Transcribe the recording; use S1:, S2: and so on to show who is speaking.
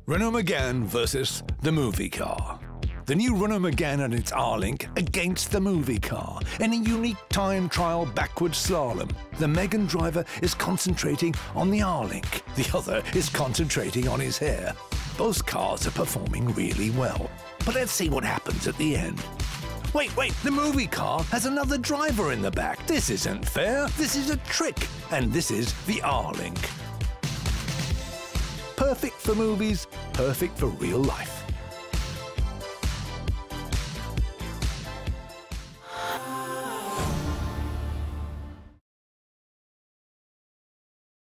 S1: Renault Megane versus the movie car. The new Renault Megane and its R-Link against the movie car. In a unique time trial backwards slalom, the Megane driver is concentrating on the R-Link. The other is concentrating on his hair. Both cars are performing really well. But let's see what happens at the end. Wait, the movie car has another driver in the back. This isn't fair. This is a trick. And this is the R-Link. Perfect for movies, perfect for real life.